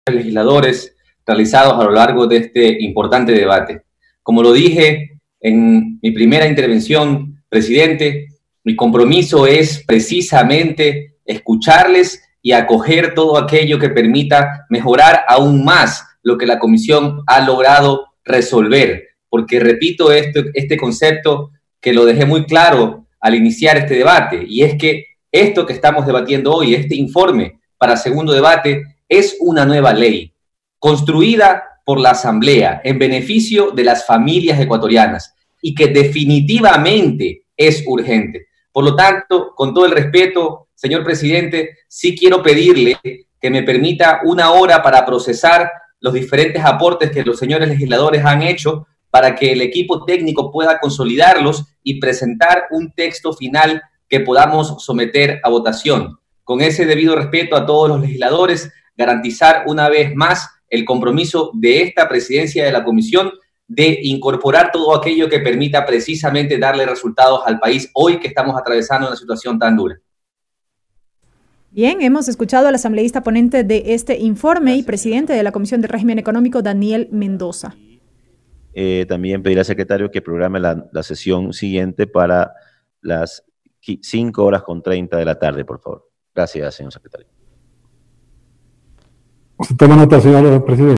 legisladores realizados a lo largo de este importante debate. Como lo dije en mi primera intervención, presidente, mi compromiso es precisamente escucharles y acoger todo aquello que permita mejorar aún más lo que la Comisión ha logrado resolver. Porque repito este concepto que lo dejé muy claro al iniciar este debate, y es que esto que estamos debatiendo hoy, este informe para segundo debate, es una nueva ley construida por la Asamblea en beneficio de las familias ecuatorianas y que definitivamente es urgente. Por lo tanto, con todo el respeto, señor presidente, sí quiero pedirle que me permita una hora para procesar los diferentes aportes que los señores legisladores han hecho para que el equipo técnico pueda consolidarlos y presentar un texto final que podamos someter a votación. Con ese debido respeto a todos los legisladores, garantizar una vez más el compromiso de esta presidencia de la Comisión de incorporar todo aquello que permita precisamente darle resultados al país hoy que estamos atravesando una situación tan dura. Bien, hemos escuchado al asambleísta ponente de este informe y presidente de la Comisión de Régimen Económico, Daniel Mendoza. También pediré al secretario que programe la sesión siguiente para las 5:30 de la tarde, por favor. Gracias, señor secretario. Toma nota, señor presidente.